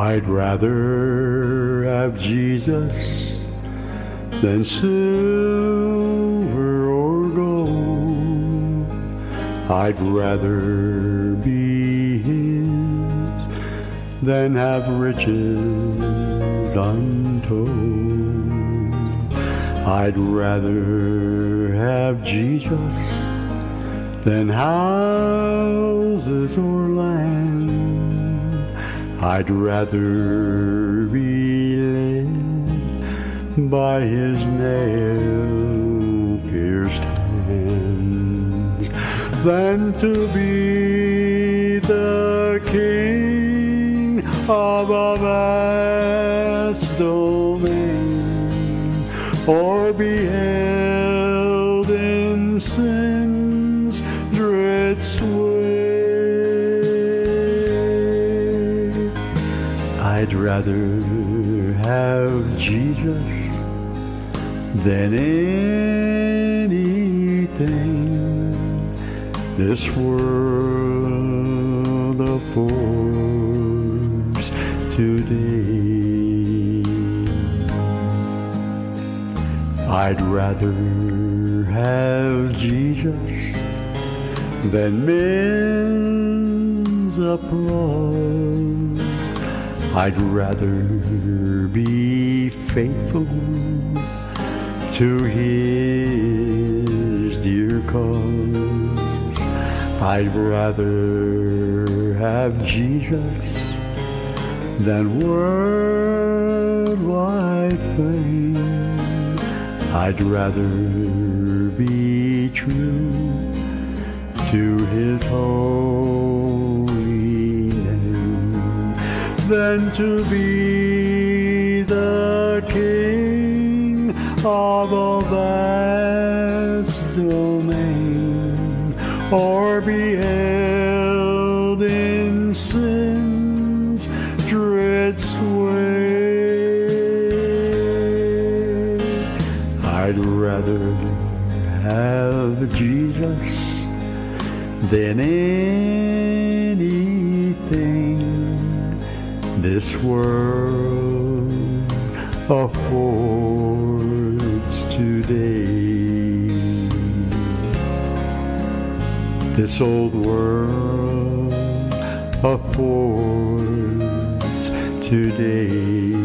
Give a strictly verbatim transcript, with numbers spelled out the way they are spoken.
I'd rather have Jesus than silver or gold. I'd rather be his than have riches untold. I'd rather have Jesus than houses or land. I'd rather be led by his nail-pierced hands than to be the king of a vast domain, or be held in sin's dread sway. I'd rather have Jesus than anything this world affords today. I'd rather have Jesus than men's applause. I'd rather be faithful to his dear cause. I'd rather have Jesus than worldwide fame. I'd rather be true to his holy name than to be the king of a vast domain, or be held in sin's dread sway. I'd rather have Jesus than anything this world affords today. This old world affords today.